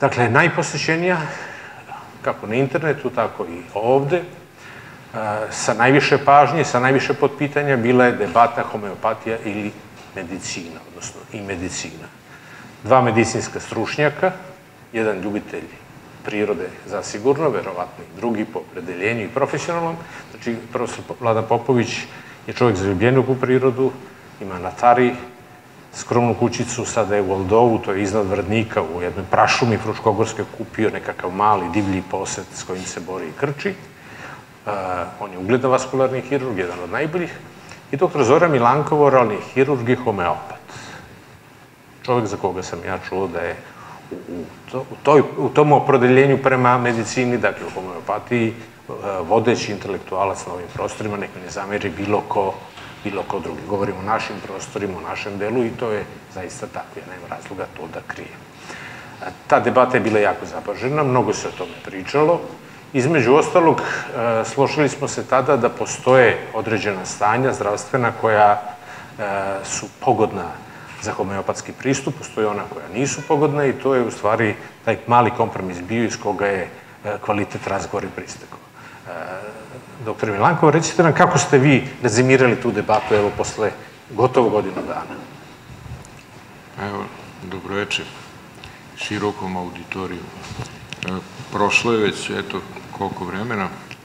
Dakle, najposećenija, kako na internetu, tako i ovde, sa najviše pažnje, sa najviše potpitanja, bila je debata homeopatija ili medicina, odnosno i medicina. Dva medicinska stručnjaka, jedan ljubitelj prirode zasigurno, verovatno i drugi po opredeljenju i profesionalnom. Znači, profesor Vladan Popović je čovjek zaljubljenog u prirodu, ima na Tari skromnu kućicu, sada je u Oldovu, to je iznad Vrdnika, u jednoj prašumi Fruškogorskoj kupio nekakav mali divlji posed s kojim se bori i krči. On je ugledan vaskularni hirurg, jedan od najboljih. I doktor Zoran Milankov, oralni hirurg i homeopat. Čovjek za koga sam ja čuo da je u tom opredeljenju prema medicini, dakle u homeopatiji, vodeći intelektualac na ovim prostorima, nek mi ne zameri bilo ko drugi. Govorimo o našim prostorima, o našem delu i to je zaista tako, ja nema razloga to da krijem. Ta debata je bila jako zapažena, mnogo se o tome pričalo. Između ostalog, složili smo se tada da postoje određena stanja zdravstvena koja su pogodna za homeopatski pristup, postoje ona koja nisu pogodna i to je u stvari taj mali kompromis bio iz koga je kvalitet razgovora i pristekao. Doktor Milankov, recite nam kako ste vi rezimirali tu debatu, evo, posle gotovo godinu dana. Evo, dobroveče širokom auditoriju. Prošlo je već, eto, koliko vremena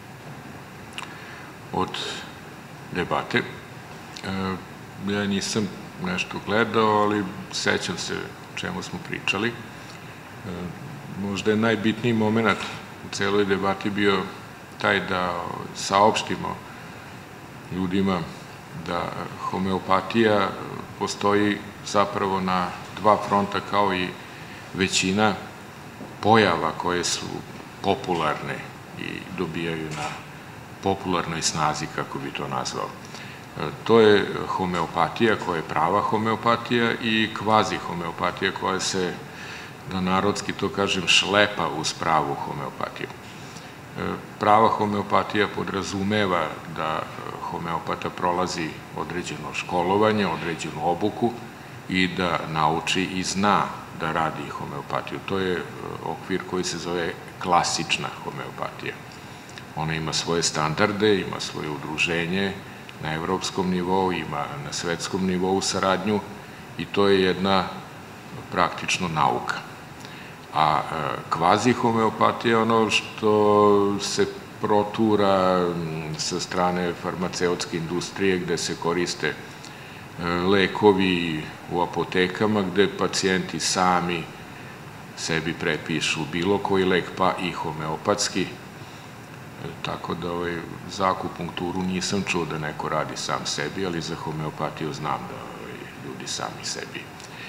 od debate. Ja nisam nešto gledao, ali sećam se o čemu smo pričali. Možda je najbitniji moment u celoj debati bio taj da saopštimo ljudima da homeopatija postoji zapravo na dva fronta kao i većina pojava koje su popularne i dobijaju na popularnoj snazi, kako bi to nazvao. To je homeopatija koja je prava homeopatija i kvazi homeopatija koja se, da narodski to kažem, šlepa uz pravu homeopatiju. Prava homeopatija podrazumeva da homeopata prolazi određeno školovanje, određenu obuku i da nauči i zna da radi homeopatiju. To je okvir koji se zove klasična homeopatija. Ona ima svoje standarde, ima svoje udruženje na evropskom nivou, ima na svetskom nivou saradnju i to je jedna praktično nauka. A kvazi homeopatija je ono što se protura sa strane farmaceutske industrije gde se koriste lekovi u apotekama, gde pacijenti sami sebi prepišu bilo koji lek, pa i homeopatski. Tako da za akupunkturu nisam čuo da neko radi sam sebi, ali za homeopatiju znam da ljudi sami sebi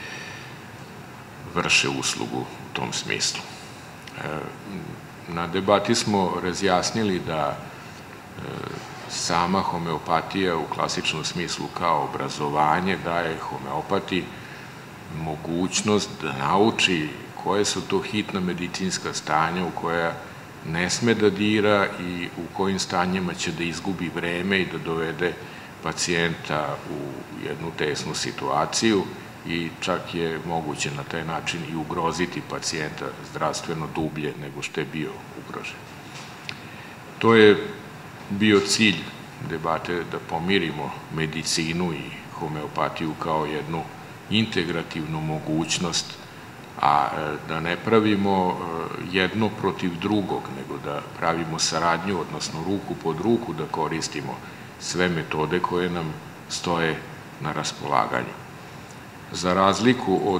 vrše uslugu u tom smislu. Na debati smo razjasnili da sama homeopatija u klasičnom smislu kao obrazovanje daje homeopati mogućnost da nauči koje su to hitna medicinska stanja u koja ne sme da dira i u kojim stanjima će da izgubi vreme i da dovede pacijenta u jednu tesnu situaciju i čak je moguće na taj način i ugroziti pacijenta zdravstveno dublje nego što je bio ugrožen. To je bio cilj debate, da pomirimo medicinu i homeopatiju kao jednu integrativnu mogućnost, a da ne pravimo jedno protiv drugog, nego da pravimo saradnju, odnosno ruku pod ruku, da koristimo sve metode koje nam stoje na raspolaganju. Za razliku od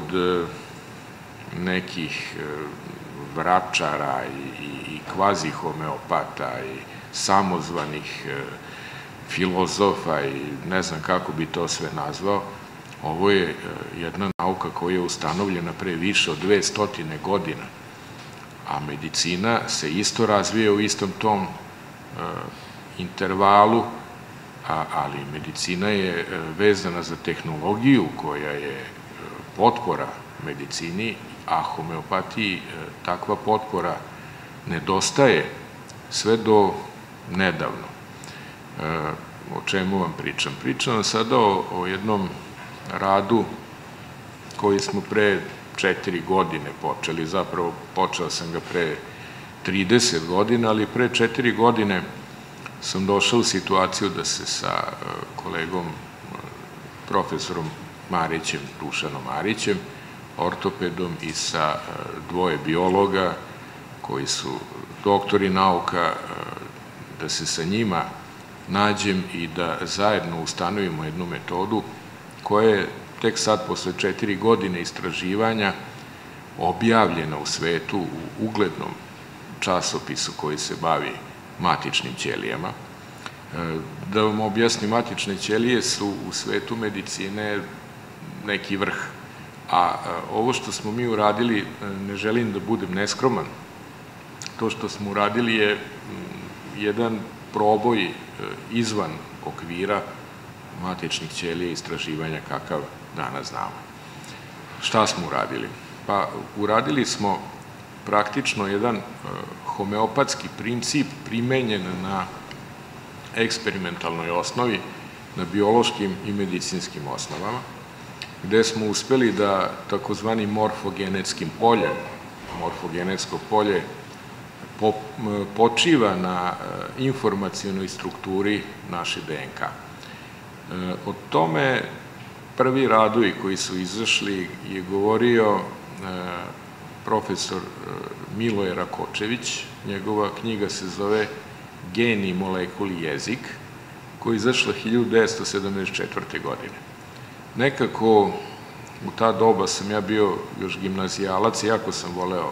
nekih vračara i kvazi homeopata i samozvanih filozofa i ne znam kako bi to sve nazvao, ovo je jedna nauka koja je ustanovljena pre više od 200 godina, a medicina se isto razvija u istom tom intervalu, ali medicina je vezana za tehnologiju koja je potpora medicini, a homeopatiji takva potpora nedostaje sve do nedavno. O čemu vam pričam? Pričam vam sada o jednom radu koji smo pre 4 godine počeli, zapravo počeo sam ga pre 30 godina, ali pre 4 godine sam došao u situaciju da se sa kolegom profesorom Marićem, Dušanom Marićem, ortopedom i sa dvoje biologa koji su doktori nauka, da se sa njima nađem i da zajedno ustanovimo jednu metodu koja je tek sad, posle 4 godine istraživanja, objavljena u svetu u uglednom časopisu koji se bavi matičnim ćelijama. Da vam objasnim, matične ćelije su u svetu medicine neki vrh, a ovo što smo mi uradili, ne želim da budem neskroman, to što smo uradili je jedan proboj izvan okvira matičnih ćelija istraživanja kakav danas znamo. Šta smo uradili? Pa uradili smo praktično jedan homeopatski princip primenjen na eksperimentalnoj osnovi, na biološkim i medicinskim osnovama, gde smo uspeli da takozvani morfogenetskim poljem, morfogenetsko polje počiva na informacionoj strukturi naše DNK. O tome prvi radovi koji su izašli je govorio profesor Miloje Rakočević. Njegova knjiga se zove Geni, molekuli, jezik, koja je izašla 1974. godine. Nekako u ta doba sam ja bio još gimnazijalac i jako sam voleo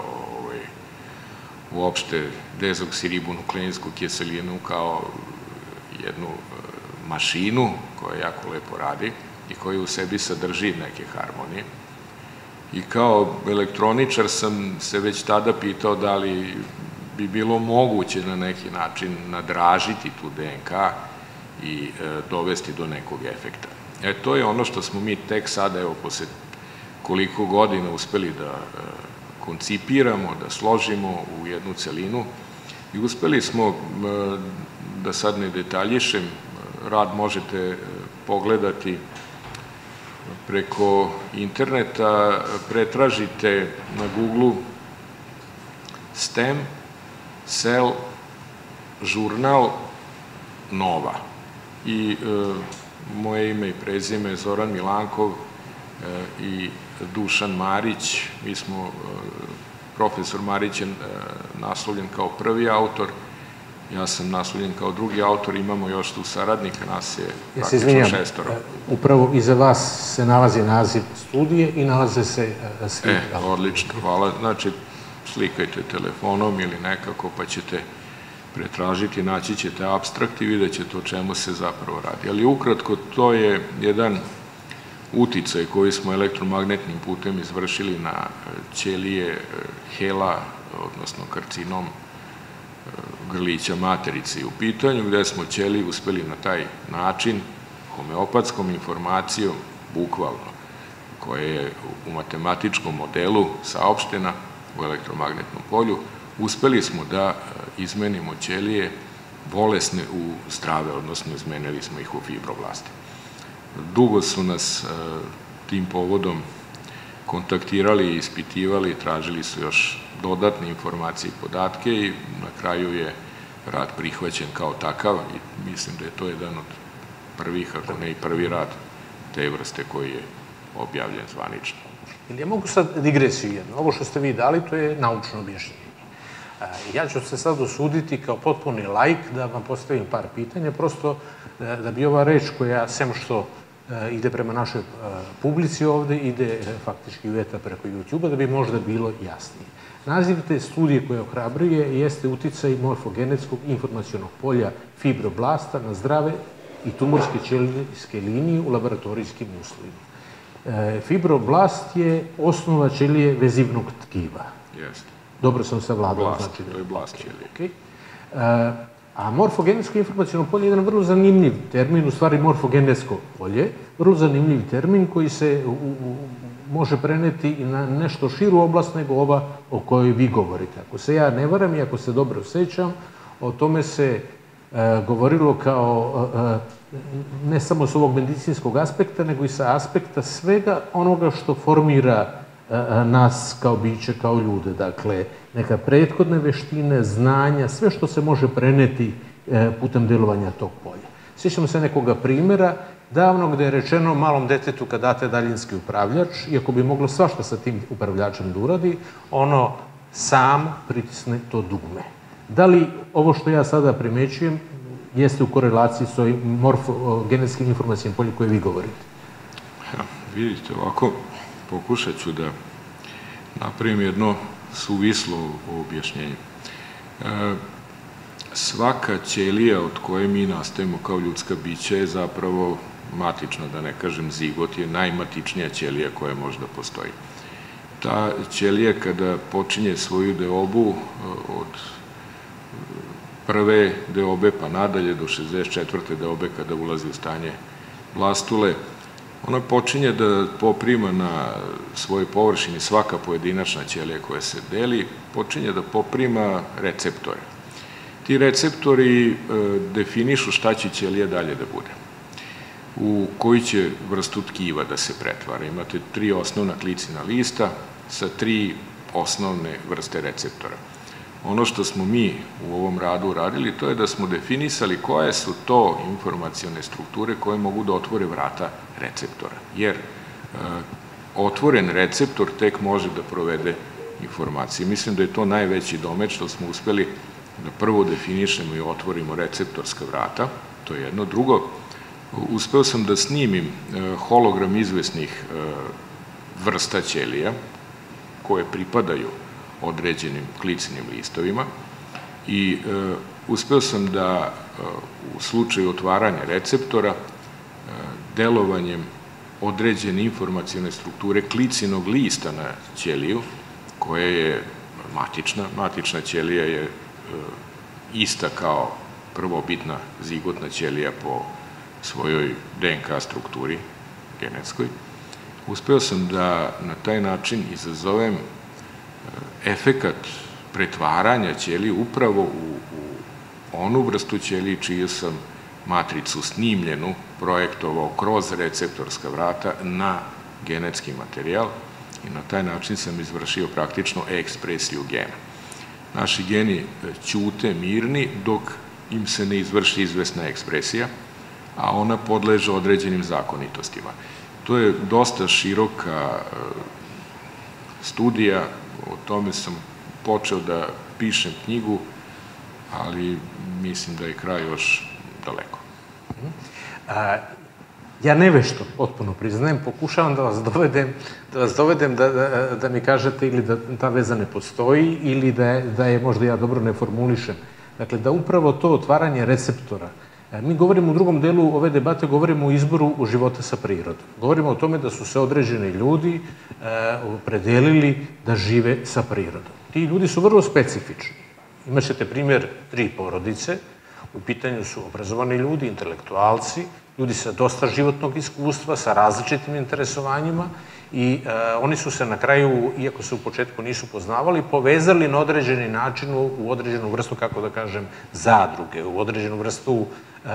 uopšte dezoksiribonukleinsku kiselinu kao jednu mašinu koja jako lepo radi i koja u sebi sadrži neke harmonije. I kao elektroničar sam se već tada pitao da li bi bilo moguće na neki način nadražiti tu DNK i dovesti do nekog efekta. To je ono što smo mi tek sada, evo, posle koliko godina uspeli da koncipiramo, da složimo u jednu celinu i uspeli smo, da sad ne detaljišem, rad možete pogledati preko interneta, pretražite na Google STEM, Cell, žurnal Nova. I moje ime i prezime je Zoran Milankov i Dušan Marić. Mi smo, profesor Marić je naslovljen kao prvi autor, ja sam naslovljen kao drugi autor, imamo još tu saradnika, nas je praktično 6. Upravo iza vas se nalazi naziv studije i nalaze se slike. Odlično, hvala. Znači, slikajte telefonom ili nekako, pa ćete pretražiti, naći ćete apstrakt i vidjet ćete o čemu se zapravo radi. Ali ukratko, to je jedan uticaj koji smo elektromagnetnim putem izvršili na ćelije HeLa, odnosno karcinom grlića materice u pitanju, gde smo ćeliji uspeli na taj način, homeopatskom informacijom, bukvalno, koja je u matematičkom modelu saopštena u elektromagnetnom polju, uspeli smo da izmenimo ćelije bolesne u zdrave, odnosno izmenili smo ih u fibroblaste. Dugo su nas tim povodom kontaktirali, ispitivali, tražili su još dodatne informacije i podatke i na kraju je rad prihvaćen kao takav i mislim da je to jedan od prvih, ako ne i prvi rad te vrste koji je objavljen zvanično. Ja mogu sad digresiju jednu. Ovo što ste vi dali, to je naučno objašnjenje. Ja ću se sad osuditi kao potpuni laik da vam postavim par pitanja, prosto da bi ova reč koja, sem što ide prema našoj publici ovde, ide faktički u etar preko YouTube-a, da bi možda bilo jasnije. Naziv te studije koja ohrabruje jeste uticaj morfogenetskog informacionog polja fibroblasta na zdrave i tumorske ćelijske linije u laboratorijskim uslovima. Fibroblast je osnova ćelije vezivnog tkiva. Jeste. Dobro sam savladao. Blast, to je blast ćelije. A morfogenetsko informaciono polje je jedan vrlo zanimljiv termin, u stvari morfogenetsko polje, vrlo zanimljiv termin koji se može preneti i na nešto širu oblast nego ova o kojoj vi govorite. Ako se ja ne varam i ako se dobro sećam, o tome se govorilo kao ne samo s ovog medicinskog aspekta, nego i sa aspekta svega onoga što formira nas kao biće, kao ljude. Dakle, neka prethodne veštine, znanja, sve što se može preneti putem delovanja tog polja. Sjećamo se nekoga primjera davno gde je rečeno malom detetu kad date daljinski upravljač, iako bi moglo svašta sa tim upravljačem da uradi, ono sam pritisne to dugme. Da li ovo što ja sada primećujem jeste u korelaciji s ovim morfogenetskim informacijom poljem koje vi govorite? Vidite, ovako pokušat ću da napravim jedno suvislo objašnjenje. Svaka ćelija od koje mi nastajemo kao ljudska bića je zapravo matična, da ne kažem zigot, je najmatičnija ćelija koja može da postoji. Ta ćelija kada počinje svoju deobu od prve deobe pa nadalje do 64. deobe kada ulazi u stanje blastule, ona počinje da poprima na svojoj površini, svaka pojedinačna ćelija koja se deli, počinje da poprima receptore. Ti receptori definišu šta će ćelija dalje da bude, u koju će vrstu tkiva da se pretvara. Imate 3 osnovna klicina lista sa 3 osnovne vrste receptora. Ono što smo mi u ovom radu uradili, to je da smo definisali koje su to informacione strukture koje mogu da otvore vrata receptora. Jer otvoren receptor tek može da provede informacije. Mislim da je to najveći domet što smo uspeli da prvo definišemo i otvorimo receptorska vrata, to je jedno. Drugo, uspeo sam da snimim hologram izvesnih vrsta ćelija koje pripadaju određenim klicinim listovima i uspeo sam da u slučaju otvaranja receptora delovanjem određene informacijone strukture klicinog lista na ćeliju, koja je matična ćelija je ista kao prvobitna zigotna ćelija po svojoj DNK strukturi genetskoj, uspeo sam da na taj način izazovem efekat pretvaranja ćelije upravo u onu vrstu ćelije čiju sam matricu snimljenu projektovao kroz receptorska vrata na genetski materijal i na taj način sam izvršio praktično ekspresiju gena. Naši geni ćute mirni dok im se ne izvrši izvesna ekspresija, a ona podleže određenim zakonitostima. To je dosta široka studija, o tome sam počeo da pišem knjigu, ali mislim da je kraj još daleko. Ja nevešto potpuno priznajem, pokušavam da vas dovedem da mi kažete ili da ta veza ne postoji ili da je možda ja dobro ne formulišem. Dakle, da upravo to otvaranje receptora, mi govorimo u drugom delu ove debate, govorimo o izboru u života sa prirodom. Govorimo o tome da su se određeni ljudi opredelili da žive sa prirodom. Ti ljudi su vrlo specifični. Imaćete primjer 3 porodice, u pitanju su obrazovani ljudi, intelektualci, ljudi sa dosta životnog iskustva, sa različitim interesovanjima i oni su se na kraju, iako se u početku nisu poznavali, povezali na određeni način u određenu vrstu, kako da kažem, zadruge, u određenu vrstu,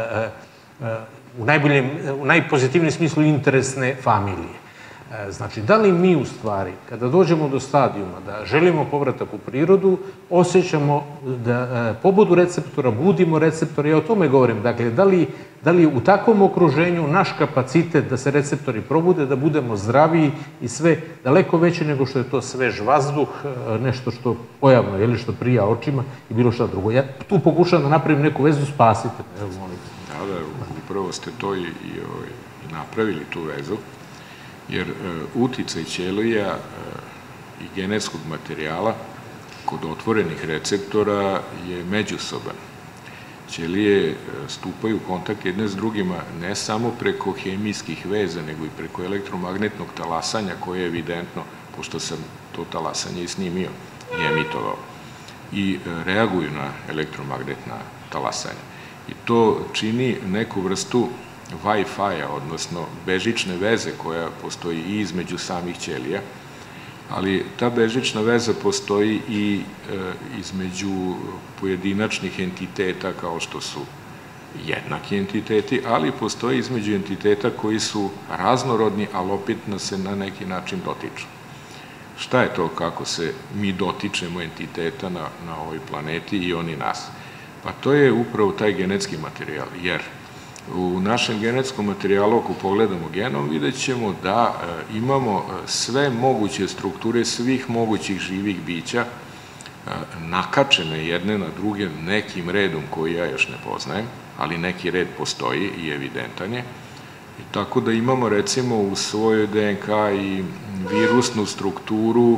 u najpozitivnijem smislu, interesne familije. Znači, da li mi u stvari, kada dođemo do stadijuma da želimo povratak u prirodu, osjećamo da pobudu receptora, budimo receptori, ja o tome govorim. Dakle, da li u takvom okruženju naš kapacitet da se receptori probude, da budemo zdraviji i sve daleko veće nego što je to svež vazduh, nešto što pojavno, ili što prija očima i bilo šta drugo. Ja tu pokušam da napravim neku vezu, spasite me, evo molim. Da, upravo ste to i napravili tu vezu. Jer uticaj ćelija i genetskog materijala kod otvorenih receptora je međusoban. Ćelije stupaju u kontakt jedne s drugima ne samo preko hemijskih veza, nego i preko elektromagnetnog talasanja koje je evidentno, pošto sam to talasanje i snimio i emitovao, i reaguju na elektromagnetna talasanja. I to čini neku vrstu Wi-Fi-a, odnosno bežične veze koja postoji i između samih ćelija, ali ta bežična veza postoji i između pojedinačnih entiteta kao što su jednaki entiteti, ali postoji između entiteta koji su raznorodni, ali opet se na neki način dotiču. Šta je to kako se mi dotičemo entiteta na ovoj planeti i oni nas? Pa to je upravo taj genetski materijal, jer u našem genetskom materijalu, ako pogledamo genom, vidjet ćemo da imamo sve moguće strukture svih mogućih živih bića nakačene jedne na druge nekim redom koji ja još ne poznajem, ali neki red postoji i evidentan je. Tako da imamo recimo u svojoj DNK i virusnu strukturu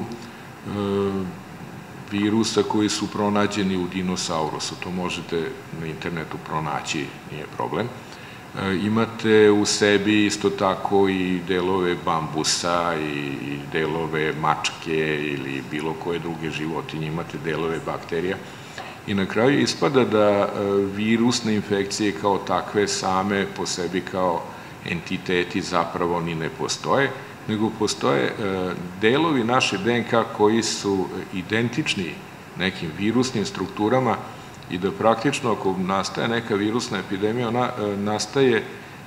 virusa koji su pronađeni u dinosaurusu. To možete na internetu pronaći, nije problem. Imate u sebi isto tako i delove bambusa i delove mačke ili bilo koje druge životinje, imate delove bakterija. I na kraju ispada da virusne infekcije kao takve same po sebi kao entiteti zapravo ni ne postoje, nego postoje delovi naše DNK koji su identični nekim virusnim strukturama i da praktično ako nastaje neka virusna epidemija, ona nastaje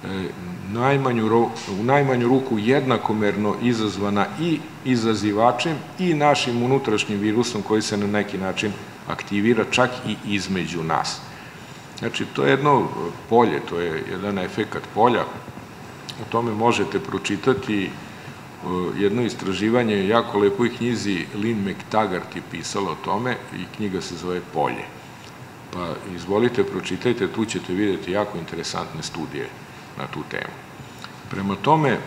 u najmanju ruku jednakomerno izazvana i izazivačem i našim unutrašnjim virusom koji se na neki način aktivira čak i između nas. Znači, to je jedno polje, to je jedan efekat polja. O tome možete pročitati jedno istraživanje, jako lepoj knjizi Lynn McTaggart je pisala o tome i knjiga se zove Polje. Pa izvolite, pročitajte, tu ćete vidjeti jako interesantne studije na tu temu. Prema tome,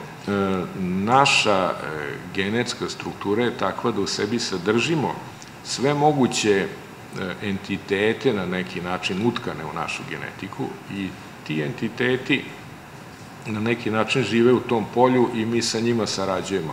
naša genetska struktura je takva da u sebi sadržimo sve moguće entitete na neki način utkane u našu genetiku i ti entiteti na neki način žive u tom polju i mi sa njima sarađujemo.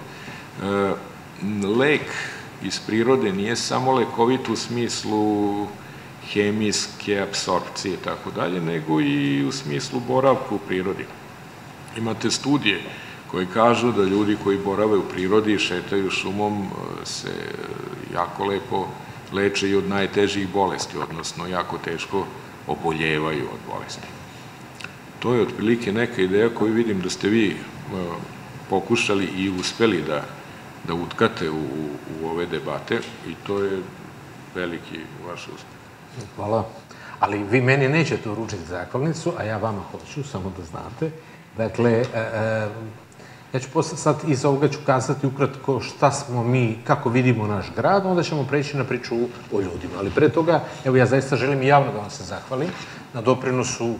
Lek iz prirode nije samo lekovit u smislu hemijske apsorpcije i tako dalje, nego i u smislu boravka u prirodi. Imate studije koje kažu da ljudi koji borave u prirodi i šetaju šumom se jako lepo leče i od najtežih bolesti, odnosno jako teško oboljevaju od bolesti. To je otprilike neka ideja koju vidim da ste vi pokušali i uspeli da utkate u ove debate i to je veliki vaš uspeh. Hvala. Ali vi meni nećete uručiti zahvalnicu, a ja vama hoću, samo da znate. Dakle, ja ću sad iz ovoga ću kazati ukratko šta smo mi, kako vidimo naš grad, onda ćemo preći na priču o ljudima. Ali pre toga, evo ja zaista želim i javno da vam se zahvalim na doprinosu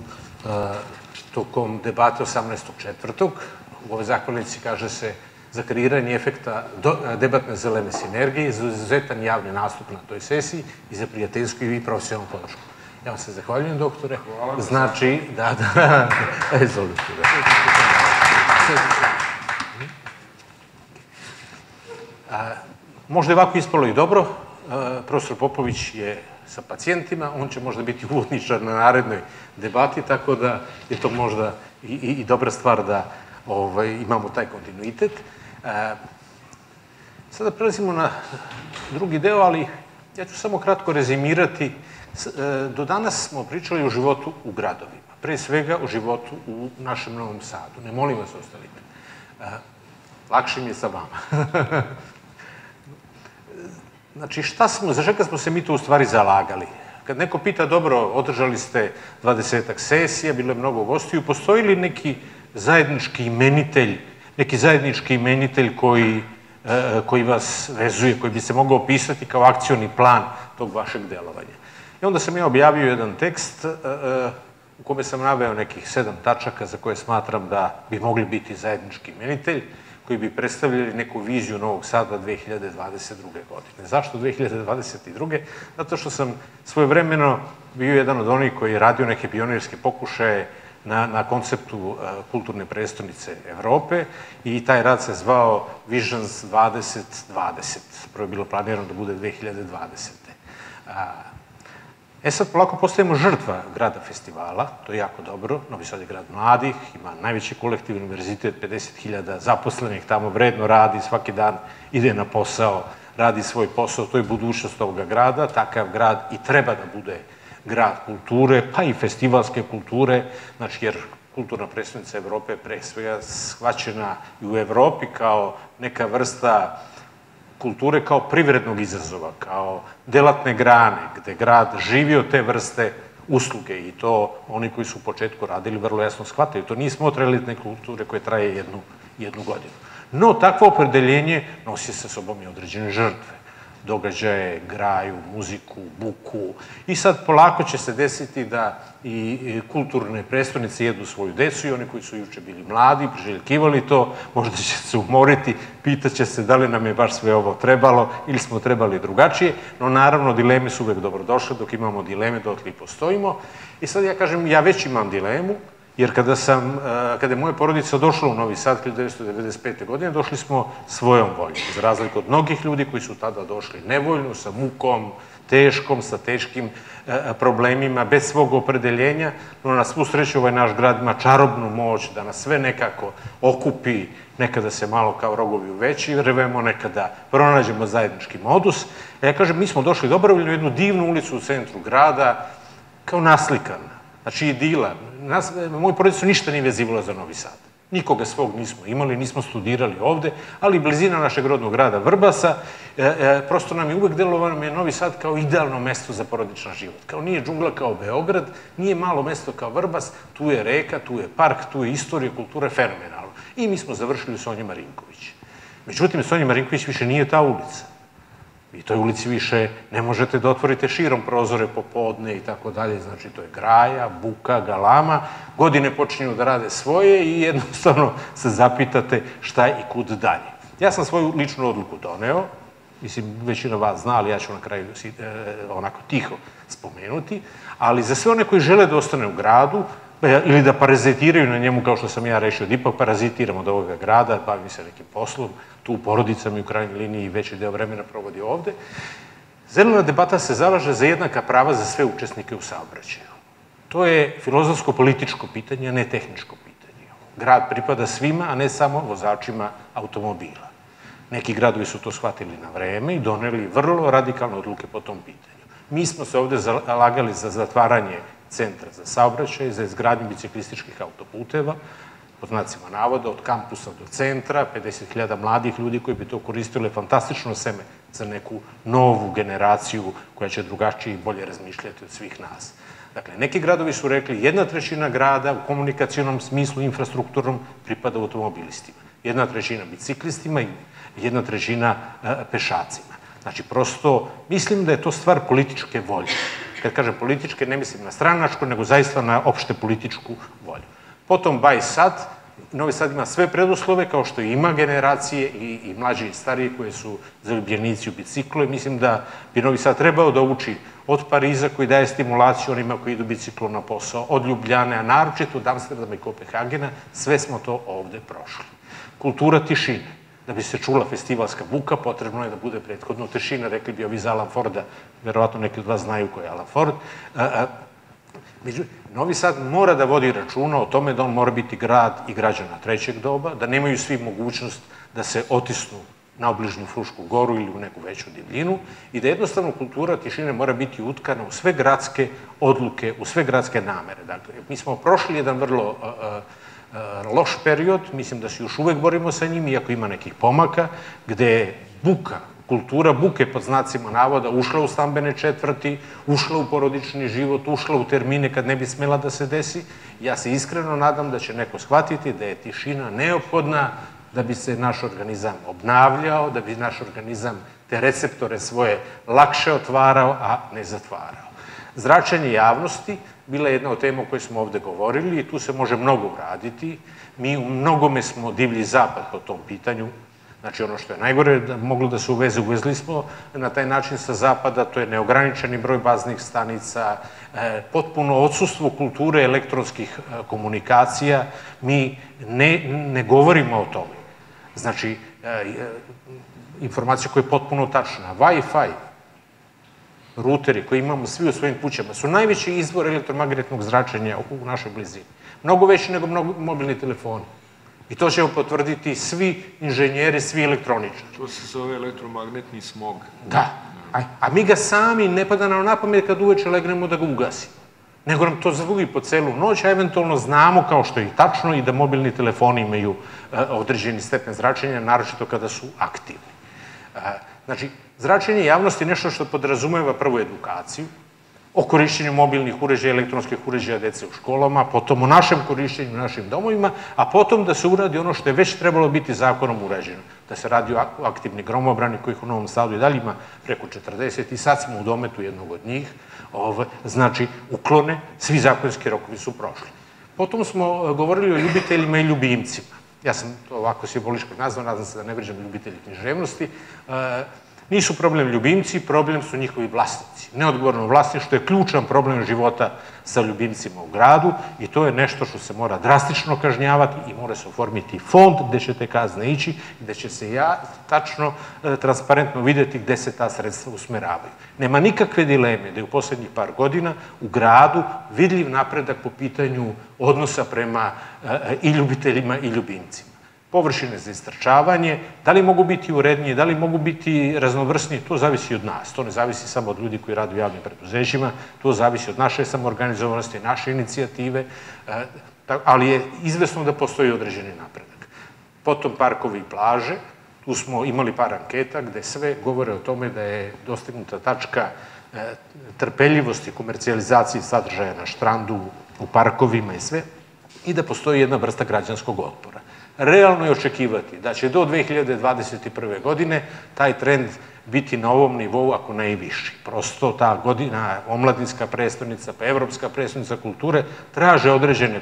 tokom debate 18.4. U ovoj zahvalnici kaže se za kreiranje efekta debatne zelene sinergije, za izuzetan javni nastup na toj sesiji i za prijateljsku i profesionalnu podršku. Ja vam se zahvaljujem, doktore. Znači, izvolite. Možda je ovako ispalo i dobro. Profesor Popović je sa pacijentima, on će možda biti uvodničar na narednoj debati, tako da je to možda i dobra stvar da imamo taj kontinuitet. Sada prelazimo na drugi deo, ali ja ću samo kratko rezimirati. Do danas smo pričali o životu u gradovima, pre svega o životu u našem Novom Sadu. Ne molim vas ostavite. Lakše mi je sa vama. Znači, za čega smo se mi to u stvari zalagali? Kad neko pita, dobro, održali ste 20-ak sesija, bilo je mnogo gostiju, postoji li neki zajednički imenitelj koji vas vezuje, koji bi se mogao opisati kao akcioni plan tog vašeg delovanja? I onda sam ja objavio jedan tekst u kome sam naveo nekih 7 tačaka za koje smatram da bi mogli biti zajednički imenitelj, koji bi predstavljali neku viziju Novog Sada 2022. godine. Zašto 2022. Zato što sam svojevremeno bio jedan od onih koji je radio neke pionirske pokušaje na konceptu kulturne prestonice Evrope i taj rad se zvao Visions 2020. Prvo je bilo planirano da bude 2020. Sad polako postajemo žrtva grada festivala, to je jako dobro. Novi Sad je grad mladih, ima najveći kolektivni univerzitet, 50.000 zaposlenih, tamo vredno radi, svaki dan ide na posao, radi svoj posao, to je budućnost ovoga grada, takav grad i treba da bude grad kulture, pa i festivalske kulture, znači jer kulturna prestonica Evrope je pre svega shvaćena i u Evropi kao neka vrsta kulture kao privrednog izazova, kao delatne grane, gde grad živi od te vrste usluge i to oni koji su u početku radili vrlo jasno shvataju. To nije smotra elitne kulture koje traje jednu godinu. No, takvo opredeljenje nosi sa sobom i određene žrtve. Događaje, graju, muziku, buku. I sad polako će se desiti da i kulturne prestonice jedu svoju decu i oni koji su juče bili mladi, priželjkivali to, možda će se umoriti, pitaće se da li nam je baš sve ovo trebalo ili smo trebali drugačije, no naravno dileme su uvek dobrodošle, dok imamo dileme dotle i postojimo. I sad ja kažem, ja već imam dilemu, jer kada je moja porodica došla u Novi Sad 1995. godine, došli smo svojom voljom, za razliku od mnogih ljudi koji su tada došli nevoljno, sa mukom, teškom, sa teškim problemima, bez svog opredeljenja, no na svu sreću ovaj naš grad ima čarobnu moć da nas sve nekako okupi, nekada se malo kao rogovi uveći revemo, nekada pronađemo zajednički modus. Ja kažem, mi smo došli dobrovoljno u jednu divnu ulicu u centru grada, kao naslikana. Znači, idila. Moju porodicu ništa nije vezivalo za Novi Sad. Nikoga svog nismo imali, nismo studirali ovde, ali blizina našeg rodnog grada Vrbasa, prosto nam je uvek delovano Novi Sad kao idealno mesto za porodičan život. Kao nije džungla kao Beograd, nije malo mesto kao Vrbas, tu je reka, tu je park, tu je istorija, kultura, fenomenalno. I mi smo završili u Sonji Marinković. Međutim, Sonja Marinković više nije ta ulica. I toj ulici više ne možete da otvorite širom prozore popodne i tako dalje. Znači, to je graja, buka, galama. Godine počinju da rade svoje i jednostavno se zapitate šta i kud dalje. Ja sam svoju ličnu odluku doneo. Mislim, većina vas zna, ali ja ću na kraju onako tiho spomenuti. Ali za sve one koji žele da ostane u gradu ili da parazitiraju na njemu, kao što sam ja rešio, da ipak parazitiram od ovoga grada, bavim se nekim poslom, tu u porodicama i u krajnjoj liniji veći deo vremena provodi ovde. Zelena debata se zalaže za jednaka prava za sve učesnike u saobraćaju. To je filozofsko-političko pitanje, a ne tehničko pitanje. Grad pripada svima, a ne samo vozačima automobila. Neki gradovi su to shvatili na vreme i doneli vrlo radikalne odluke po tom pitanju. Mi smo se ovde zalagali za zatvaranje centra za saobraćaj, za izgradnju biciklističkih autoputeva, pod znacima navoda, od kampusa do centra, 50.000 mladih ljudi koji bi to koristili, fantastično seme za neku novu generaciju koja će drugačije i bolje razmišljati od svih nas. Dakle, neki gradovi su rekli 1/3 grada u komunikacionom smislu, infrastrukturnom, pripada automobilistima. 1/3 biciklistima i 1/3 pešacima. Znači, prosto, mislim da je to stvar političke volje. Kad kažem političke, ne mislim na stranačku, nego zaista na opšte političku volju. Potom Baj Sad, Novi Sad ima sve preduslove, kao što ima generacije i mlađe i starije koje su zaljubljenici u biciklu i mislim da bi Novi Sad trebao da uči od Pariza koji daje stimulaciju onima koji idu biciklom na posao, od Ljubljane, a naročito od Amsterdama i Kopenhagena, sve smo to ovde prošli. Kultura tišine. Da bi se čula festivalska buka, potrebno je da bude prethodno tišina, rekli bi ovi za Alan Forda, verovatno neki od vas znaju ko je Alan Ford. Novi Sad mora da vodi računa o tome da on mora biti grad i građana trećeg doba, da nemaju svi mogućnost da se otisnu na obližnju Frušku goru ili u neku veću divljinu i da jednostavno kultura tišine mora biti utkana u sve gradske odluke, u sve gradske namere. Dakle, mi smo prošli jedan vrlo loš period, mislim da se još uvek borimo sa njim, iako ima nekih pomaka, gde je buka, kultura buke pod znacima navoda ušla u stambene četvrti, ušla u porodični život, ušla u termine kad ne bi smela da se desi. Ja se iskreno nadam da će neko shvatiti da je tišina neophodna da bi se naš organizam obnavljao, da bi naš organizam te receptore svoje lakše otvarao, a ne zatvarao. Zračenje javnosti bila je jedna od tema o kojoj smo ovde govorili i tu se može mnogo uraditi. Mi u mnogome smo divlji zapad po tom pitanju. Znači, ono što je najgore moglo da se uveze, uvezli smo na taj način sa zapada, to je neograničeni broj baznih stanica, potpuno odsustvo kulture elektronskih komunikacija. Mi ne govorimo o tome. Znači, informacija koja je potpuno tačna. Wi-Fi, ruteri koji imamo svi u svojim kućama su najveći izvor elektromagnetnog zračenja u našoj blizini. Mnogo veći nego mobilni telefoni. I to ćemo potvrditi svi inženjeri, svi elektroničari. To se zove elektromagnetni smog. Da. A mi ga sami ne pada nam na pamet kad uveče legnemo da ga ugasimo. Nego nam to zvugi po celu noć, a eventualno znamo, kao što je i tačno, i da mobilni telefoni imaju određeni stepen zračenja, naročito kada su aktivni. Znači, zračenje javnosti je nešto što podrazumeva prvu edukaciju o korišćenju mobilnih uređaja, elektronskih uređaja dece u školama, potom o našem korišćenju u našim domovima, a potom da se uradi ono što je već trebalo biti zakonom urađeno. Da se radi o aktivni gromobrani, kojih u Novom Sadu i dalje ima preko 40 i sad smo u dometu jednog od njih, znači uklone, svi zakonski rokovi su prošli. Potom smo govorili o ljubiteljima i ljubimcima. Ja sam to ovako simboličko nazvao, nadam se da ne vređam ljubitelji književnosti. Nisu problem ljubimci, problem su njihovi vlasnici. Neodgovorno vlasništvo je ključan problem života sa ljubimcima u gradu i to je nešto što se mora drastično kažnjavati i mora se oformiti fond gde će te kazne ići i gde će se tačno, transparentno videti gde se ta sredstva usmeravaju. Nema nikakve dileme da je u poslednjih par godina u gradu vidljiv napredak po pitanju odnosa prema i ljubiteljima i ljubimcima. Površine za istrčavanje, da li mogu biti urednije, da li mogu biti raznovrsnije, to zavisi od nas. To ne zavisi samo od ljudi koji rade u javnim preduzećima, to zavisi od naše samoorganizovanosti, naše inicijative, ali je izvesno da postoji određeni napredak. Potom parkovi i plaže, tu smo imali par anketa gde sve govore o tome da je dostignuta tačka trpeljivosti, komercijalizacije sadržaja na štrandu, u parkovima i sve, i da postoji jedna vrsta građanskog otpora. Realno je očekivati da će do 2021. godine taj trend biti na ovom nivou, ako ne i viši. Prosto ta godina, omladinska prestonica, pa evropska prestonica kulture, traže određene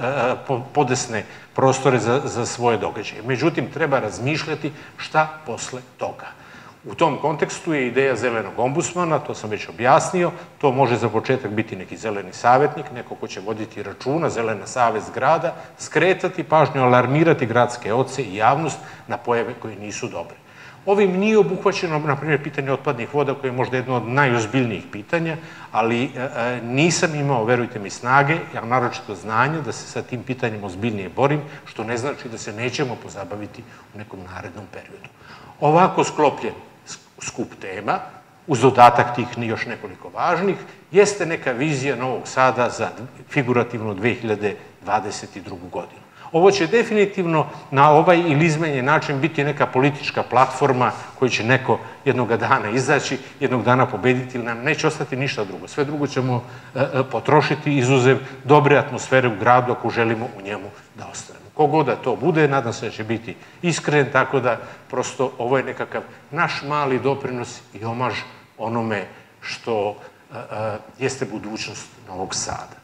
podesne prostore za svoje događaje. Međutim, treba razmišljati šta posle toga. U tom kontekstu je ideja zelenog ombudsmana, to sam već objasnio, to može za početak biti neki zeleni savjetnik, neko ko će voditi računa, zelena savest grada, skretati pažnju, alarmirati gradske oce i javnost na pojave koje nisu dobre. Ovim nije obuhvaćeno, na primjer, pitanje otpadnih voda, koje je možda jedno od najozbiljnijih pitanja, ali nisam imao, verujte mi, snage, ja naročito znanja, da se sa tim pitanjem ozbiljnije borim, što ne znači da se nećemo pozabaviti u nekom narednom periodu. Ovako sklopljen skup tema, uz dodatak tih još nekoliko važnih, jeste neka vizija Novog Sada za figurativno 2022. godinu. Ovo će definitivno na ovaj ili izmenjen način biti neka politička platforma koju će neko jednog dana izaći, jednog dana pobediti ili nam neće ostati ništa drugo. Sve drugo ćemo potrošiti izuzev dobre atmosfere u gradu ako želimo u njemu da ostanemo. Kogod da to bude, nadam se da će biti iskren, tako da prosto ovo je nekakav naš mali doprinos i omaž onome što jeste budućnost Novog Sada.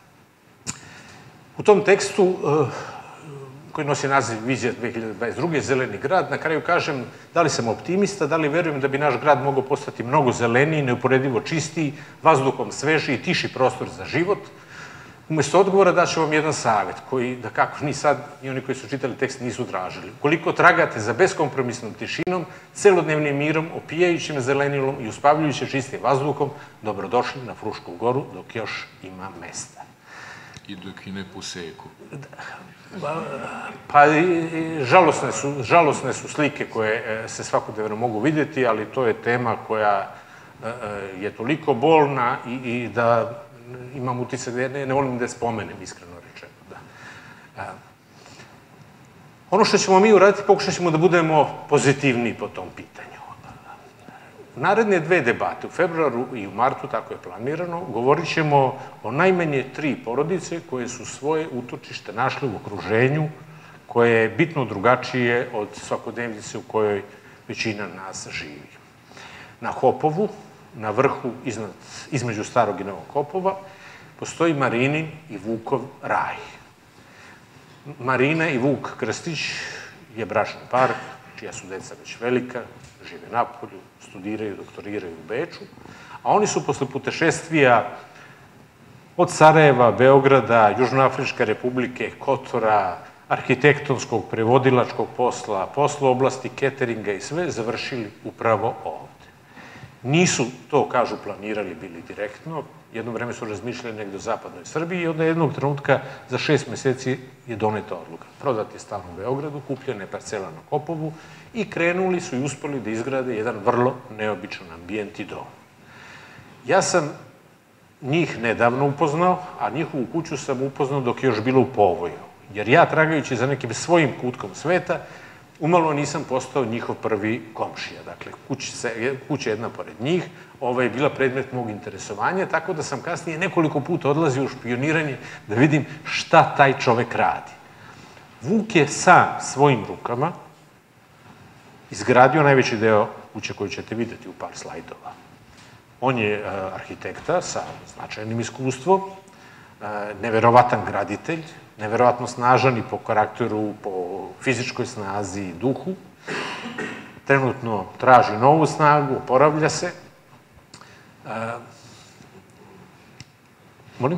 U tom tekstu, koji nosi naziv Vizija 2022. Zeleni grad, na kraju kažem da li sam optimista, da li verujem da bi naš grad mogao postati mnogo zeleniji, neuporedivo čistiji, vazduhom svežiji, tiši prostor za život. Umesto odgovora daću vam jedan savjet koji, da kako ni sad, ni oni koji su čitali tekst nisu tražili. Ukoliko tragate za beskompromisnom tišinom, celodnevnim mirom, opijajućim zelenilom i uspavljujuće čistim vazduhom, dobrodošli na Frušku goru dok još ima mesta. I dok i ne poseku. Pa, žalosne su slike koje se svakodnevno mogu vidjeti, ali to je tema koja je toliko bolna i da imam utisak da ne volim da je spomenem, iskreno rečeno. Ono što ćemo mi uraditi, pokušat ćemo da budemo pozitivniji po tom pitanju. Naredne dve debate, u februaru i u martu, tako je planirano, govorit ćemo o najmanje 3 porodice koje su svoje utočište našle u okruženju koje je bitno drugačije od svakodnevnice u kojoj većina nas živi. Na Hopovu, na vrhu između Starog i Novog Hopova, postoji Marinin i Vukov raj. Marina i Vuk Krstić je bračni par, čija su deca već velika, žive napolju, studiraju, doktoriraju u Beču, a oni su posle putešestvija od Sarajeva, Beograda, Južnoafričke republike, Kotora, arhitektonskog, prevodilačkog posla, posla u oblasti cateringa i sve završili upravo ovde. Nisu to, kažu, planirali bili direktno, jedno vreme su razmišljali negde u zapadnoj Srbiji i onda jednog trenutka za 6 meseci je doneta odluka. Prodat je stan u Beogradu, kupljena je parcela na Hopovu i krenuli su i uspeli da izgrade jedan vrlo neobičan ambijent i dom. Ja sam njih nedavno upoznao, a njihovu kuću sam upoznao dok je još bilo u povoju. Jer ja, tragajući za nekim svojim kutkom sveta, umalo nisam postao njihov prvi komšija. Dakle, kuća jedna pored njih je bila predmet mog interesovanja, tako da sam kasnije nekoliko puta odlazio u špioniranje da vidim šta taj čovek radi. Vuk je sam svojim rukama izgradio najveći deo kuće koju ćete videti u par slajdova. On je arhitekta sa značajnim iskustvom, neverovatan graditelj, neverovatno snažan i po karakteru, po fizičkoj snazi i duhu. Trenutno traži novu snagu, oporavlja se. Molim?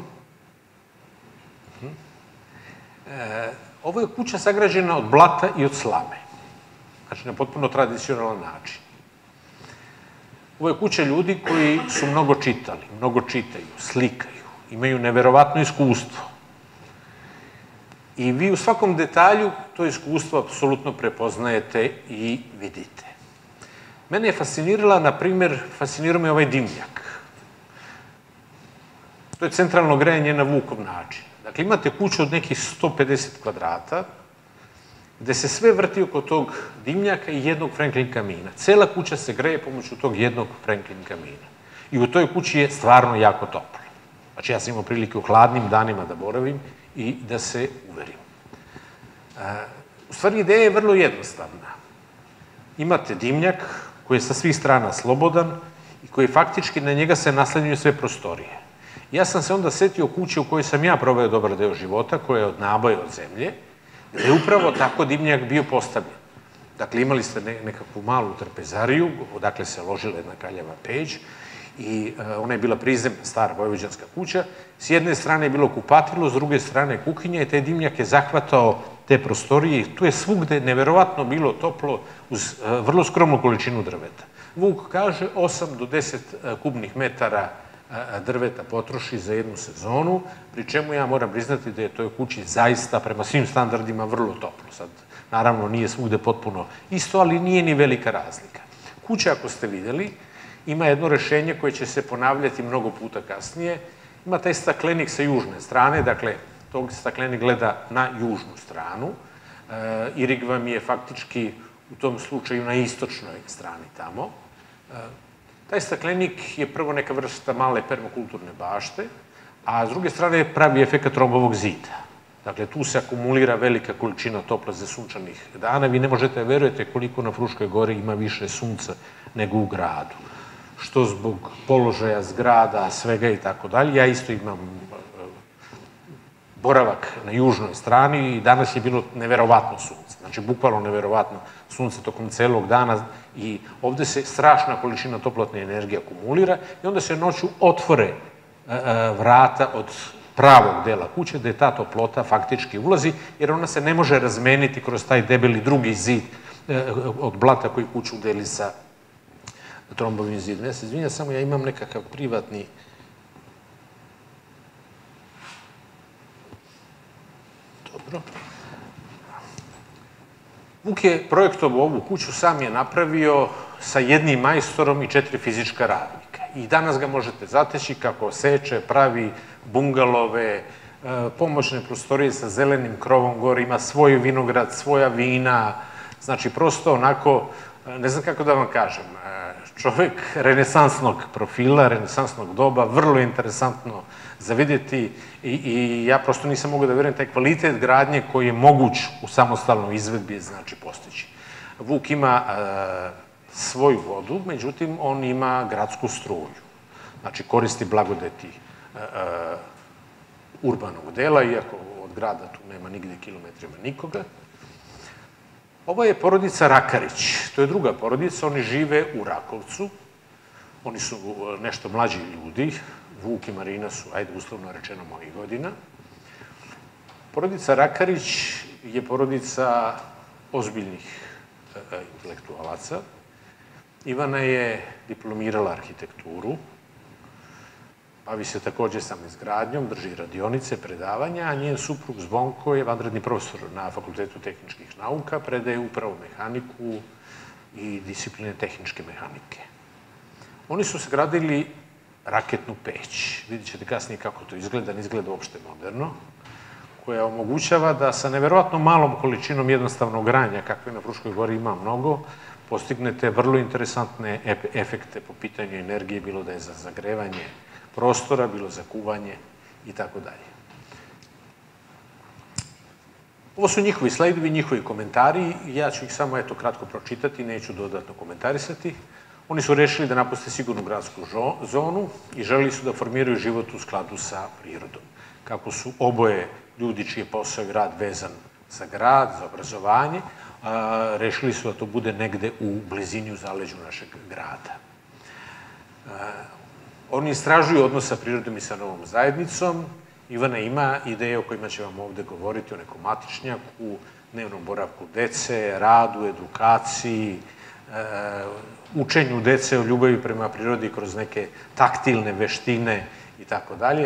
Ovo je kuća sagrađena od blata i od slame. Znači, na potpuno tradicionalan način. Ovo je kuća ljudi koji su mnogo čitali, mnogo čitaju, slikaju, imaju neverovatno iskustvo. I vi u svakom detalju to iskustvo apsolutno prepoznajete i vidite. Mene je fascinirala, na primjer, fascinirao me ovaj dimnjak. To je centralno grejanje na Vukov način. Dakle, imate kuću od nekih 150 kvadrata, gde se sve vrti oko tog dimnjaka i jednog Franklin kamina. Cela kuća se greje pomoću tog jednog Franklin kamina. I u toj kući je stvarno jako toplo. Znači, ja sam imao prilike u hladnim danima da boravim i da se uverim. U stvari, ideja je vrlo jednostavna. Imate dimnjak koji je sa svih strana slobodan i koji faktički na njega se naslanjuju sve prostorije. Ja sam se onda setio kuće u kojoj sam ja proveo dobar deo života, koja je od naboja od zemlje, gde je upravo tako dimnjak bio postavljen. Dakle, imali ste nekakvu malu trpezariju, odakle se ložila jedna kaljava peć, i ona je bila prizemna, stara vojvođanska kuća. S jedne strane je bilo kupatilo, s druge strane kuhinja i taj dimnjak je zahvatao te prostorije i tu je svugde neverovatno bilo toplo uz vrlo skromnu količinu drveta. Vuk kaže 8 do 10 kubnih metara drveta potroši za jednu sezonu, pri čemu ja moram priznati da je toj kući zaista prema svim standardima vrlo toplo. Sad, naravno, nije svugde potpuno isto, ali nije ni velika razlika. Kuća, ako ste videli, ima jedno rešenje koje će se ponavljati mnogo puta kasnije. Ima taj staklenik sa južne strane, dakle, tog staklenik gleda na južnu stranu. Irig vam je faktički u tom slučaju na istočnoj strani tamo. Taj staklenik je prvo neka vrsta male permakulturne bašte, a s druge strane pravi efekat rombovog zida. Dakle, tu se akumulira velika količina topla za sunčanih dana. Vi ne možete da verujete koliko na Fruškoj gori ima više sunca nego u gradu. Što zbog položaja zgrada, svega i tako dalje. Ja isto imam boravak na južnoj strani i danas je bilo neverovatno sunce. Znači, bukvalno neverovatno sunce tokom celog dana i ovde se strašna količina toplotne energije akumulira i onda se noću otvore vrata od pravog dela kuće, gde ta toplota faktički ulazi, jer ona se ne može razmeniti kroz taj debeli drugi zid od blata koji kuću deli sa trombovim zidom. Ja se izvinjam, samo ja imam nekakav privatni... Dobro. Vuk je projektovao ovu kuću, sam je napravio sa jednim majstorom i 4 fizička radnika. I danas ga možete zateći kako seče, pravi bungalove, pomoćne prostorije sa zelenim krovom gore, ima svoj vinograd, svoja vina, znači prosto onako, ne znam kako da vam kažem, čovek renesansnog profila, renesansnog doba, vrlo interesantno za vidjeti i ja prosto nisam mogu da verujem taj kvalitet gradnje koji je moguć u samostalnoj izvedbi, znači postići. Vuk ima svoju vodu, međutim, on ima gradsku struju. Znači, koristi blagodeti urbanog dela, iako od grada tu nema nigde kilometrima nikoga. Ovo je porodica Rakarić, to je druga porodica, oni žive u Rakovcu, oni su nešto mlađi ljudi, Vuk i Marina su, ajde uslovno rečeno, mojih godina. Porodica Rakarić je porodica ozbiljnih intelektualaca. Ivana je diplomirala arhitekturu, bavi se takođe samizgradnjom, drži radionice, predavanja, a njen suprug Zvonko je vanredni profesor na Fakultetu tehničkih nauka, predaje upravo mehaniku i discipline tehničke mehanike. Oni su sagradili raketnu peć. Vidjet ćete kasnije kako to izgleda, ne izgleda uopšte moderno, koja omogućava da sa neverovatno malom količinom jednostavnog granja, kakve na Fruškoj gori ima mnogo, postignete vrlo interesantne efekte po pitanju energije, bilo da je za zagrevanje prostora, bilo za kuvanje i tako dalje. Ovo su njihovi slajdovi, njihovi komentari, ja ću ih samo kratko pročitati, neću dodatno komentarisati. Oni su rešili da napuste sigurnu gradsku zonu i želeli su da formiraju život u skladu sa prirodom. Kako su oboje ljudi čiji je posao i rad vezan za grad, za obrazovanje, rešili su da to bude negde u blizini, u zaleđu našeg grada. Oni istražuju odnos sa prirodom i sa novom zajednicom. Ivana ima ideje o kojima će vam ovde govoriti, o nekom matičnjaku, dnevnom boravku dece, radu, edukaciji, učenju dece o ljubavi prema prirodi kroz neke taktilne veštine i tako dalje.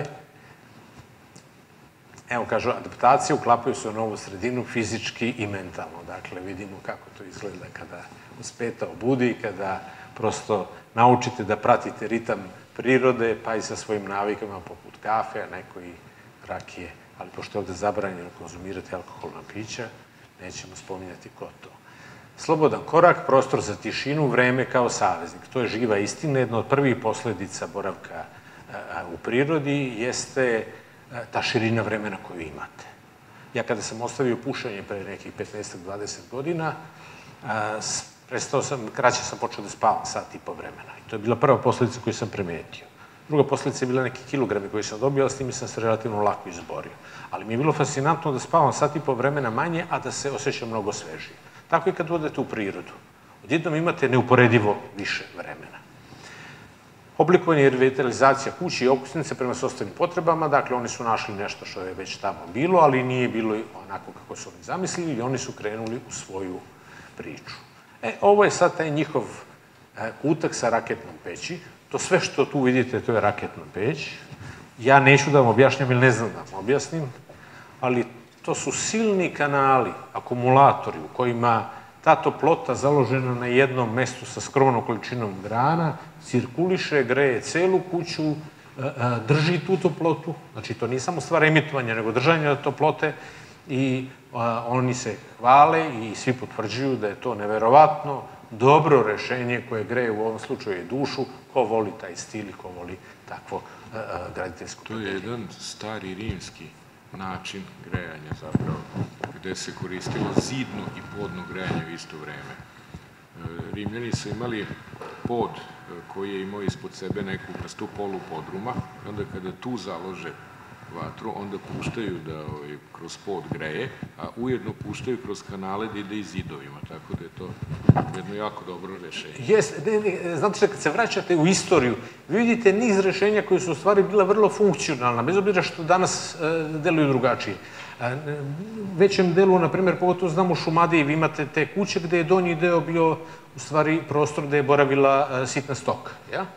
Evo, kažu, adaptacije uklapaju se u novu sredinu fizički i mentalno. Dakle, vidimo kako to izgleda kada uspeta obudi, kada prosto naučite da pratite ritam prirode, pa i sa svojim navikama poput kafe, a neko i rakije. Ali pošto je ovde zabranjeno konzumirati alkoholna pića, nećemo spominjati ko to. Slobodan korak, prostor za tišinu, vreme kao saveznik. To je živa istina. Jedna od prvih posledica boravka u prirodi jeste ta širina vremena koju imate. Ja kada sam ostavio pušenje pre nekih 15-20 godina, kraće sam počeo da spavam sat i po vremena. I to je bila prva posledica koju sam primetio. Druga posledica je bila neki kilogrami koji sam dobio, a s tim sam se relativno lako izborio. Ali mi je bilo fascinantno da spavam sat i po vremena manje, a da se osjećam mnogo svežije. Tako i kad odete u prirodu. Odjednom imate neuporedivo više vremena. Oblikovanje i revitalizacija kuće i okućnice prema sopstvenim potrebama, dakle oni su našli nešto što je već tamo bilo, ali nije bilo onako kako su oni zamislili i oni su krenuli u svoju priču. Ovo je sad taj njihov kutak sa raketnom peći. To sve što tu vidite, to je raketna peć. Ja neću da vam objašnjam ili ne znam da vam objasnim, ali to su silni kanali, akumulatori u kojima ta toplota založena na jednom mestu sa skromnom količinom grana cirkuliše, greje celu kuću, drži tu toplotu. Znači, to nije samo stvar emitovanja, nego držanja toplote i oni se hvale i svi potvrđuju da je to neverovatno dobro rešenje koje greje u ovom slučaju i dušu, ko voli taj stil i ko voli takvo graditeljsko podeljenje. To je jedan stari rimski način grejanja zapravo, gde se koristilo zidno i podno grejanje u isto vreme. Rimljani su imali pod koji je imao ispod sebe neku vrstu polupodruma i onda kada tu založe vatru, onda puštaju da kroz pod greje, a ujedno puštaju kroz kanale da ide i zidovima, tako da je to jedno jako dobro rešenje. Znate što, kad se vraćate u istoriju, vi vidite niz rešenja koje su u stvari bila vrlo funkcionalna, bez obzira što danas deluju drugačije. U većem delu, na primjer, pogotovo znam u Šumadiji, vi imate te kuće gde je donji deo bio u stvari prostor gde je boravila sitna stoka.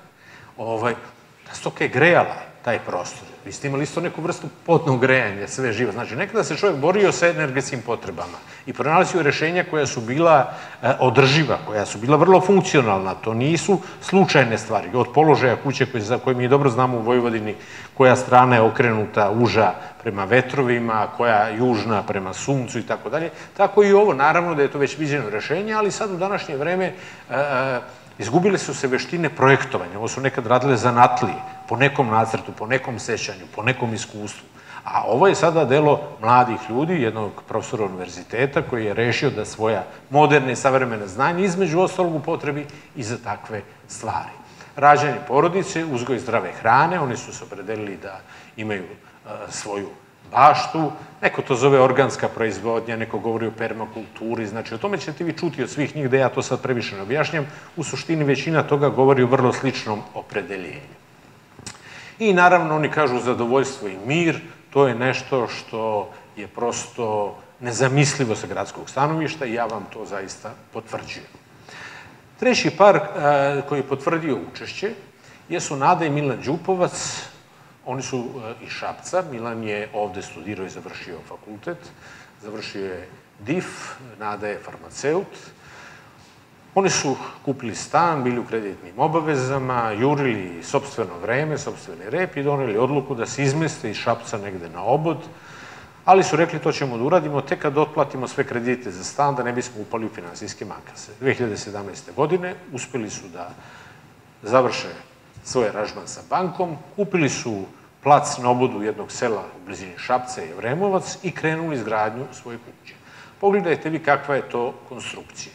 Ta stoka je grejala taj prostor. Vi ste imali isto neku vrstu podnog grejanja, sve živo. Znači, nekada se čovjek borio sa energetskim potrebama i pronalazio rešenja koja su bila održiva, koja su bila vrlo funkcionalna. To nisu slučajne stvari. Od položaja kuće koje mi dobro znamo u Vojvodini, koja strana je okrenuta uža prema vetrovima, koja južna prema suncu i tako dalje. Tako i ovo, naravno da je to već viđeno rešenje, ali sad u današnje vreme izgubile su se veštine projektovanja. Ovo su nekad radile zanatlije, po nekom nacrtu, po nekom sećanju, po nekom iskustvu. A ovo je sada delo mladih ljudi, jednog profesora univerziteta koji je rešio da svoja moderne i savremene znanja između ostalog upotrebi i za takve stvari. Rađanje porodice, uzgoj zdrave hrane, oni su se opredelili da imaju svoju baštu, neko to zove organska proizvodnja, neko govori o permakulturi, znači o tome ćete vi čuti od svih njih, da ja to sad previše ne objašnjam, u suštini većina toga govori o vrlo sličnom opredeljenju. I naravno oni kažu zadovoljstvo i mir, to je nešto što je prosto nezamislivo sa gradskog stanovišta i ja vam to zaista potvrđujem. Treći par koji je potvrdio učešće jesu Nada i Milan Đupovac. Oni su iz Šapca, Milan je ovde studirao i završio fakultet, završio je DIF, Nada je farmaceut. Oni su kupili stan, bili u kreditnim obavezama, jurili sopstveno vreme, sopstveni rep i doneli odluku da se izmeste iz Šapca negde na Obod, ali su rekli to ćemo da uradimo tek kad otplatimo sve kredite za stan, da ne bismo upali u finansijske makase. 2017. godine uspeli su da završe svoj aranžman sa bankom, kupili su plac na obodu jednog sela u blizini Šapca i Evremovac i krenuli izgradnju svoje kuće. Pogledajte vi kakva je to konstrukcija.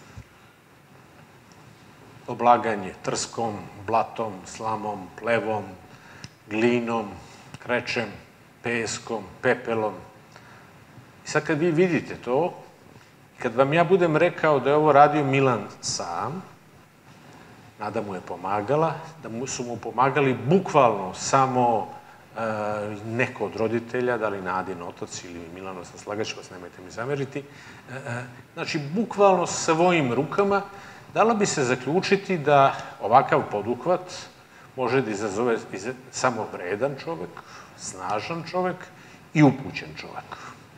Oblaganje trskom, blatom, slamom, plevom, glinom, krečem, peskom, pepelom. I sad kad vi vidite to, kad vam ja budem rekao da je ovo radio Milan sam, Nada mu je pomagala, da su mu pomagali bukvalno samo neko od roditelja, da li Nadin otac ili Milano, sam slagaću vas, nemojte mi zameriti, znači bukvalno svojim rukama, dalo bi se zaključiti da ovakav poduhvat može da izazove samo vredan čovek, snažan čovek i upućen čovek.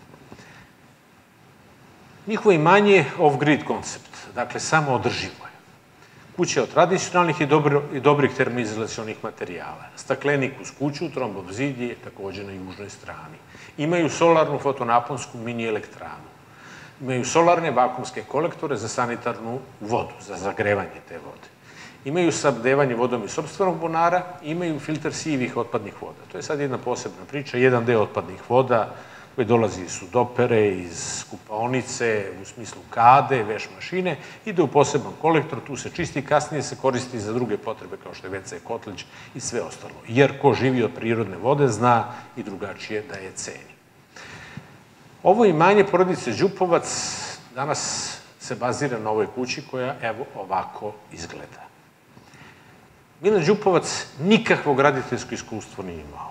Njihovo imanje je off-grid koncept, dakle samo održivo je. Kuća od tradicionalnih i dobrih termoizolacionih materijala. Staklenik uz kuću, trombov zid je takođe na južnoj strani. Imaju solarnu fotonaponsku mini elektranu. Imaju solarne vakumske kolektore za sanitarnu vodu, za zagrevanje te vode. Imaju snabdevanje vodom iz sopstvenog bunara, imaju filter sivih otpadnih voda. To je sad jedna posebna priča, jedan deo otpadnih voda koji dolazi iz sudopere, iz kupaonice, u smislu kade, veš mašine, ide u poseban kolektor, tu se čisti, kasnije se koristi za druge potrebe kao što je WC, kotlić i sve ostalo. Jer ko živi od prirodne vode zna i drugačije da je ceni. Ovo imanje porodice Đupovac danas se bazira na ovoj kući koja, evo, ovako izgleda. Milan Đupovac nikakvo graditeljsko iskustvo nije imao.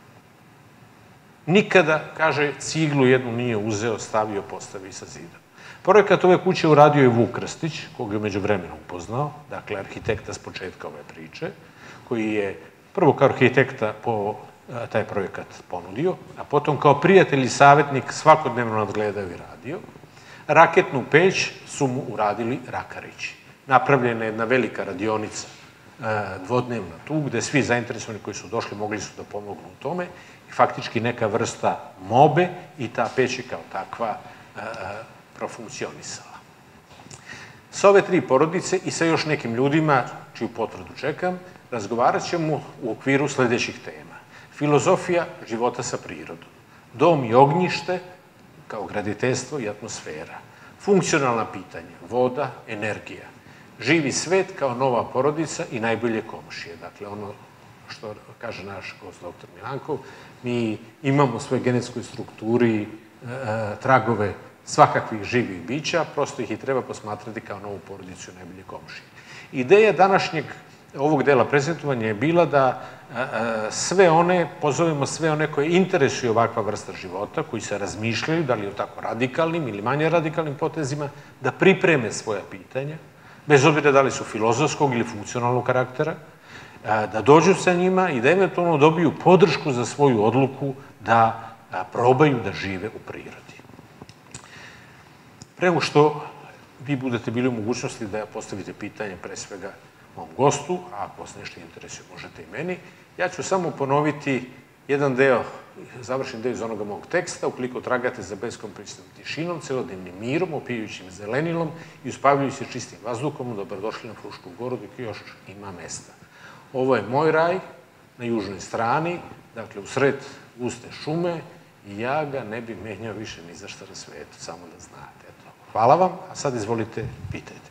Nikada, kaže, ciglu jednu nije uzeo, stavio, postavio i sa zidom. Projekat ove kuće uradio je Vuk Krstić, koga je među vremenu upoznao, dakle, arhitekta s početka ove priče, koji je prvo kao arhitekta taj projekat ponudio, a potom kao prijatelj i savjetnik svakodnevno nadgledao i radio. Raketnu peć su mu uradili Rakarići. Napravljena je jedna velika radionica, dvodnevna tu, gde svi zainteresovani koji su došli mogli su da pomognu u tome i faktički neka vrsta mobe i ta peć je kao takva profunkcionisala. Sa ove tri porodice i sa još nekim ljudima, čiju potvrdu čekam, razgovarat ćemo u okviru sledećih tema. Filozofija života sa prirodom, dom i ognjište kao graditeljstvo i atmosfera, funkcionalna pitanja, voda, energija, živi svet kao nova porodica i najbolje komšije. Dakle, ono što kaže naš gost dr. Milankov, mi imamo u svojoj genetskoj strukturi tragove svakakvih živih bića, prosto ih i treba posmatrati kao novu porodicu i najbolje komšije. Ideja današnjeg ovog dela prezentovanja je bila da pozovemo sve one koje interesuju ovakva vrsta života, koji se razmišljaju, da li o tako radikalnim ili manje radikalnim potezima, da pripreme svoja pitanja, bez obzira da li su filozofskog ili funkcionalnog karaktera, da dođu sa njima i da eventualno dobiju podršku za svoju odluku da probaju da žive u prirodi. Pre nego što vi budete bili u mogućnosti da postavite pitanje pre svega mom gostu, a ako vas nešto interesuje možete i meni, ja ću samo ponoviti jedan deo, završen deo iz onoga mog teksta, ukoliko tragate za beskompromisnom tišinom, celodnevnim mirom, opijućim zelenilom i uspavljujući se čistim vazduhom, dobrodošli na Frušku goru dok još ima mesta. Ovo je moj raj na južnoj strani, dakle u sred guste šume i ja ga ne bi menjao više ni za šta na svetu, samo da znate. Hvala vam, a sad izvolite, pitajte.